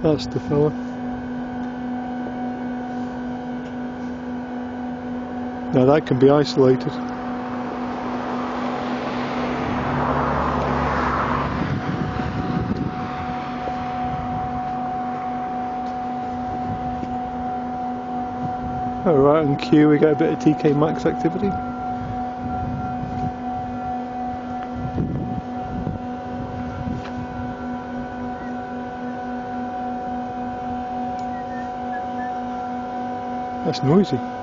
That's the fella. Now that can be isolated. Alright, on cue we get a bit of TK Maxx activity. That's noisy.